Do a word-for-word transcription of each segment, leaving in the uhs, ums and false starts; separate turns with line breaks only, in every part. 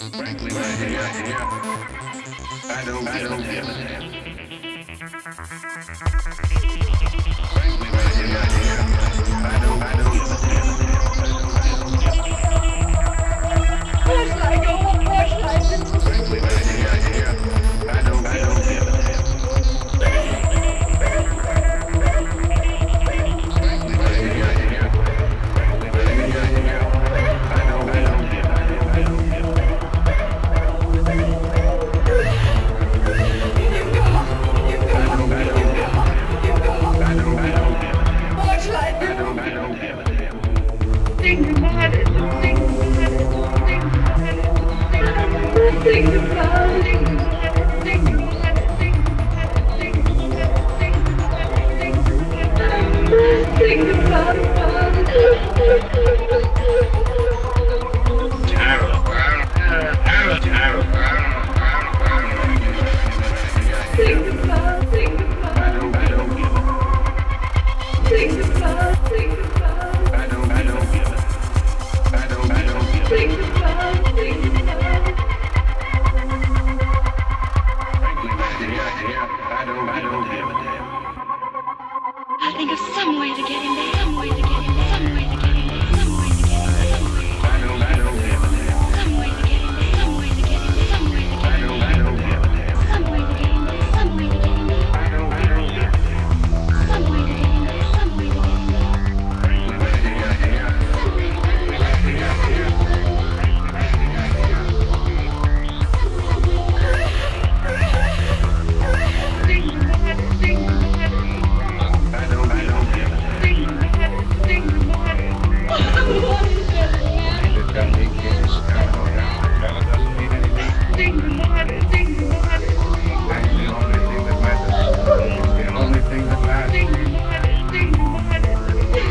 Frankly, right here, right here, I don't, I don't give a damn. Frankly, right here, right here, I don't, I don't give a damn.
Where should I go? Where should I go?
Frankly, right here, right here, I don't, I don't give a damn. Frankly, right here, right here, frankly, right here, right here, I don't, I don't give a damn. I don't give a damn.
Think about it, think about it, think about it, think about it, think about it, think about it, think about it, think about it, think about it, think about it.
Terrible, terrible, terrible.
Think about, think about,
I don't, I don't give a.
think about, think about,
I don't, I don't give a. I don't, I don't give a.
think about, think about.
Frankly, right here, right here, I don't, I don't give a damn.
I'll think of some way to get in there, some way to get in there, some way to get in there, some way to get in there, some way.
I don't, I don't give a damn.
Some way to get in there, some way to get in there, some way to get
I
in
don't,
there,
I don't give a damn.
some way to get in there, some way to get in there,
I don't, I don't give a damn.
some way to get in there, some way to get in there.
Frankly, right here, right here, frankly, right here, right here, frankly, right here, right here.
Think about it, think about it,
I don't, I don't give a damn.
think about it, think about it. What is that, man?
It doesn't mean kids. No, no, no. That doesn't mean anything.
Think about it, think about it,
That's the only thing that matters. It's the only thing that matters.
think about it, think about it.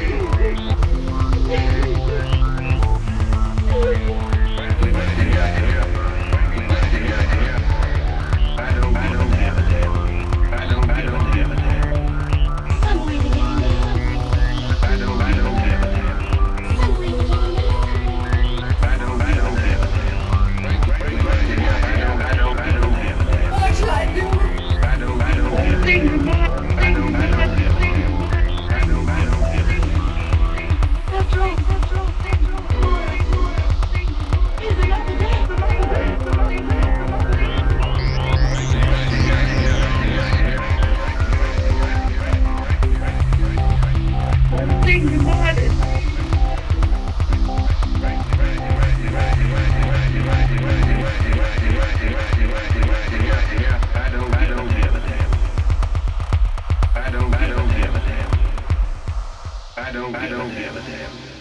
Frankly, right here, right here, frankly, right here, right here. I don't, I don't give a damn. I don't, I don't give a damn.
Some way to get in there,
I don't, I don't give a damn.
some way to get in there.
I don't, I don't give a damn. Frankly, right here, I don't, I don't, I don't give a damn.
What should I do?
I don't, I don't give a damn.
Think about it,
I
think
don't, I
about
don't give
it,
a
think
damn.
about it.
I don't, I don't give a damn.
That's right, that's right, that's right.
Here's another day.
Think about it.
I don't, I don't give a damn. I don't, I don't give a damn. I don't, I don't give a damn.